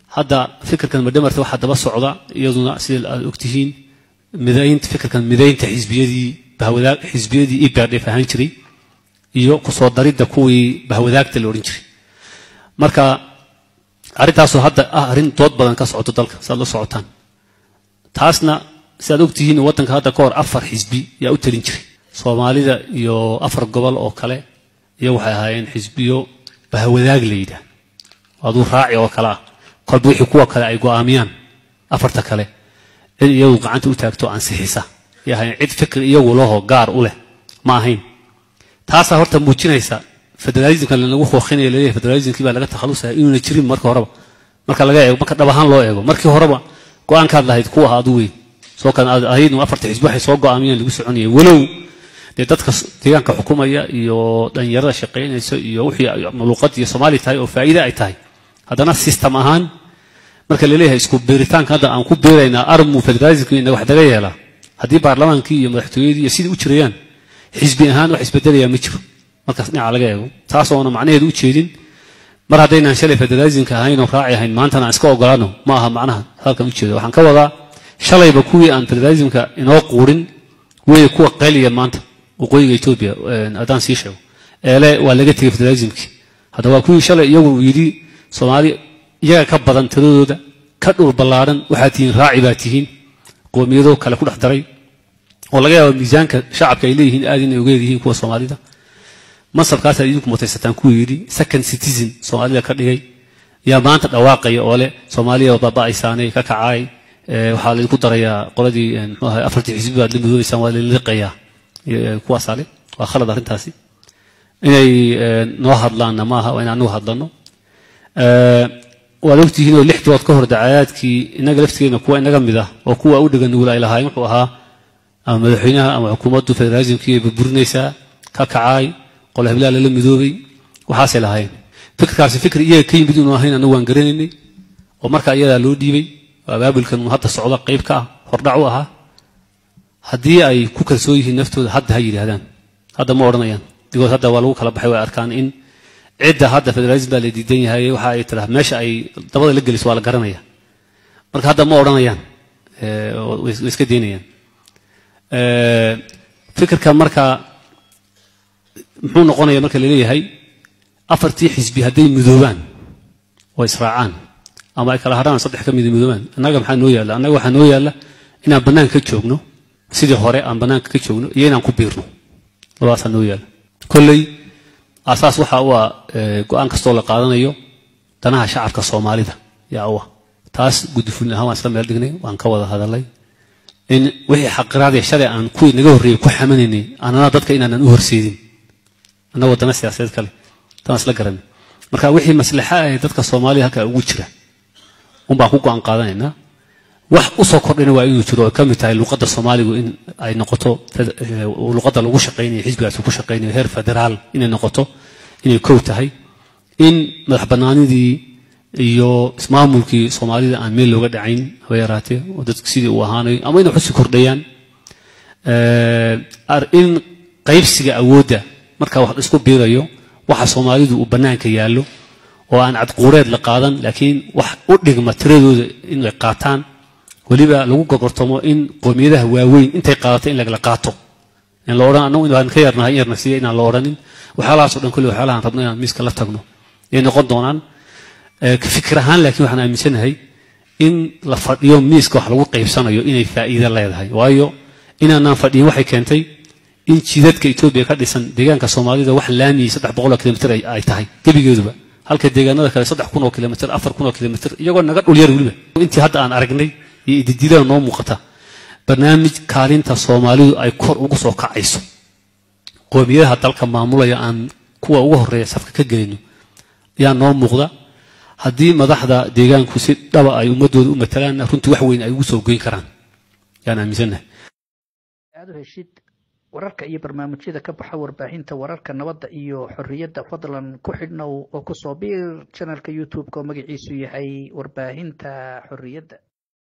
هذا فكر كان مدمر واحد دبا صعدا يظن سيد الأكتهين مدين فكر كان مدين تحزبية دي بهوذاك حزبية دي إبعاد فهانشري يو قصاد دريد كوي بهوذاك تلورينشري مركا أريتاسو هذا أهرين توت بدن كسعود تلك سالو صعوتان تاسنا سيد الأكتهين وطن هذا كور أفر حزبي يا أوتلينشري سومالي دا يو أفر قبل أو كله يو هاين حزبيو بهوذاك ليدا هذا راعي أو كلا قد وحكوا كلا أيقو آميان أفرت كله يو قعنت وتاكتو عن سحيسة يعني عد فكر يو له قار أوله ما هين تاسا هرت موجينيسا فدراليزم كان لو خو خيني ليه فدراليزم كيبا laga takhalusa inuu la jirin marka horeba marka laga eego marka dhabahan loo eego markii horeba go'aan ka lahayd kuwa aad weey soo kan ahayd afarta xisbi waxay soo go'aamiyeen lagu soconayay walow dadka deegaanka xukuumaya iyo dhalinyarada shaqeynayso iyo wixii luqad iyo Soomaali tahay oo faa'iido ay tahay hadana system ahaan marka la leeyahay isku beeritaanka hadda aan ku beerayna armu federalism in wax daga yeela hadii baarlamaankii iyo madaxtooyadii iyo sidii u jirayaan xisbi ahaan wax isbedelaya ma jiro markaas dhinaca laga eego taas oo macnaheedu u jeedin mar haddaynan shalay federalismka ahayn oo raaci ahayn maanta aan iska ogolaano ma aha macnaha halkan u jeedo waxaan ka wadaa shalayba kuwii aan federalismka inoo quurin way kuwa qaliya maanta waqooyiga Itoobiya adaan sii sheego eele waa laga tagay federalismki hadda waa kuwii shalay iyagu yiri Soomaali iyaga ka badan tiradooda ka dhul ballaaran waxaa tihiin raaci baa tihiin qoomiyado kale ku dhex daray oo laga yaabo miisaanka shacabka ay leeyihiin aad inay uga yihiin kuwa Soomaalida masabkaas ay idinku mutaysataan ku yiri second citizen Soomaalida ka dhigay yaa maanta dhawaaqaya oo le Soomaaliya baba ay saanay ka kacay waxa la isku darayaa qoladii muxuu ahaa afartii xisbi baad limadooysan waa la liqayaa kuwa saale waa khalad arintaasi inay noo hadlaan ma aha inaan noo hadlano wada ogtihiin oo 6 bilood ka hor dacayaadkii inaga laftigeena kuwa inaga mid ah oo kuwa u dhigan nuul ay lahaayeen wuxuu ahaa ama madaxweynaha ama xukuumaddu federalismkii burburinaysa ka kacay qol heblaha la midoobay waxaas ay lahaayeen fikirkaasi fikir iyaga ka yimid inuu ahayn anagu waan garanaynay oo marka iyada loo dhiibay abaabulkan hadda socda qayb ka hordhac u ahaa haddii ay ku kalsoon yihiin naftooda hadda ha yiraahdaan hadda ma oranayaan digoo hadda waa lagu kala baxay way arkaan in cidda hadda federalism baa la diidan yahay waxa ay tiraahdaa meesha ay dabada la gelis waa la garanaya marka hadda ma oranayaan way iska deynayaan fikirka marka muxuu noqonayaa marka la leeyahay afartii xisbi haday midoobaan oo israacaan ama ay kala haraan saddex ka midoobaan annaga maxaa noo yaala annaga waxa noo yaala inaan banaanka ka joogno sidii hore aan banaanka ka joogno iyo inaan ku biirno labaas noo yaala kullay asaas waxa uu go'aan kastoo la qaadanayo danaha shacabka Soomaalida yaa waa taas gudufulna ha waan isla meel dhignay waan ka wada hadalay in wixii xaqiraadii shalay aan ku inaga horreeyay ku xamaneynay anana dadka inaan u horseedin anna wadana siyaasadeed kale taas la garan marka wixii maslaxa ah dadka Soomaaliya halka ugu jira baan ku go'aan qaadanaynaa wax u soo kordhina waa inuu jiro ka mid tahay luqadda Soomaaligu in ay noqoto luqadda lagu shaqeynayo xisbigaas ku shaqeynayo heer federaal inay noqoto inay koow tahay in madax banaanidii iyo ismaamulkii Soomaalida aan meel looga dhacayn haweenaatee oo dadku sidii u ahaanay ama inay xusi kordhayaan in qaybsiga awoodda marka wax isku biirayo waxa Soomaalidu u banaanka yaalo oo aan cad quureed la qaadan laakiin wax u dhigma tiradooda in ay qaataan waliba lagu gogortamo in qoomiyadaha waaweyn intay qaadato in laga qaato in la oran anagu inaan ka yarnahay yarnasiya inaan la oranin waxaalaas oo dhan kulli waxaalahan rabno inaan miiska la tagno ee noqon doonaan ka fikir ahaan laakiin waxaan aaminsanahay in la fadhiyo miiska wax lagu qaybsanayo inay faa'iido leedahay waayo inaan fadhiyin waxay keentay in jidadka Itoobiya ka dhisan deegaanka Soomaalida wax laami 300 kilomitir ay tahay gabigeeduba halka deegaanada kale 3,000 kilomitir 4,000 kilomitir iyagoo naga dhul yar waliba intii hadda aan aragnay iyo ididida noo muuqata barnaamij kaalinta Soomaalidu ay kor ugu soo kacayso qoomiyadaha dalka maamulaya aan kuwa ugu horeeya safka ka gelino yaa noo muuqda haddii madaxda deegaanku si dhaba ay ummadooda u matalaan runtii wax weyn ay ugu soo goyn karaan yaan aaminsanahay aad u heshid wararka iyo barnaamijyada ka baxa warbaahinta wararka nabadda iyo xorriyadda fadlan ku xidhnow oo ku soo biir channelka YouTube-ka oo magaciisu yahay warbaahinta xorriyadda